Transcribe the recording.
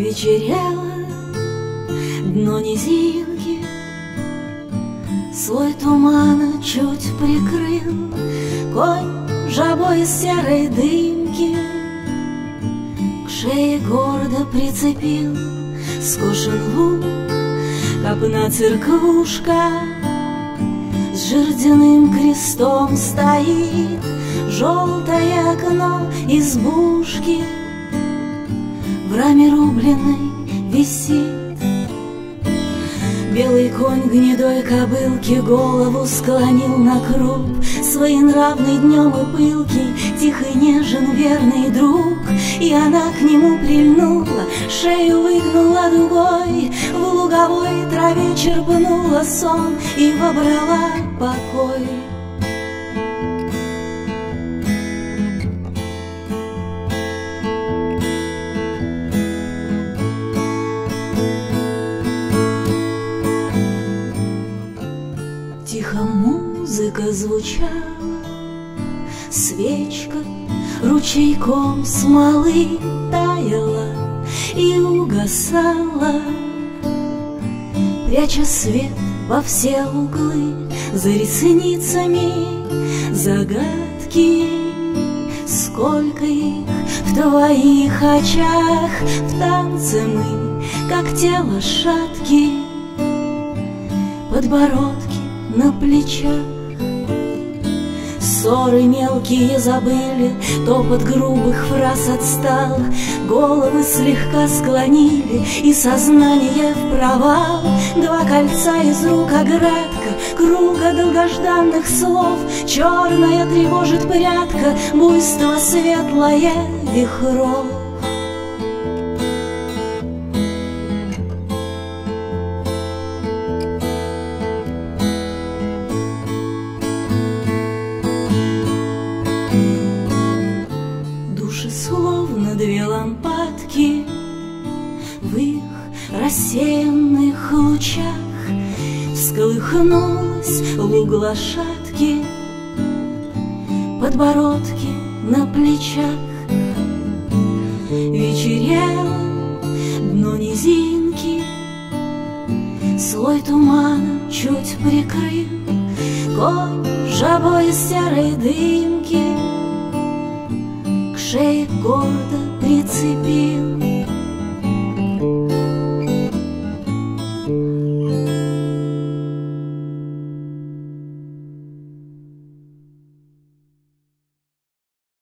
Вечерело, дно низинки слой тумана чуть прикрыл. Конь жабой из серой дымки к шее гордо прицепил. Скошен луг, копна церквушка, с жердяным крестом стоит. Желтое окно избушки в раме рубленной висит. Белый конь гнедой кобылки голову склонил на круп. Своенравный днем и пылкий, тихий, нежен, верный друг. И она к нему прильнула, шею выгнула дугой, в луговой траве черпнула сон и вобрала покой. Тихо музыка звучала, свечка ручейком смолы таяла и угасала, пряча свет во все углы. За ресницами загадки, сколько их в твоих очах. В танце мы, как те лошадки, подбородки на плечах. Ссоры мелкие забыли, топот грубых фраз отстал. Головы слегка склонили, и сознание в провал. Два кольца из рук оградка, круга долгожданных слов. Черная тревожит прядка, буйство светлое вихров. Словно две лампадки в их рассеянных лучах. Всколыхнулась луг лошадки, подбородки на плечах. Вечерело, дно низинки слой тумана чуть прикрыл. Конь жабой из серой дымки шею гордо прицепил.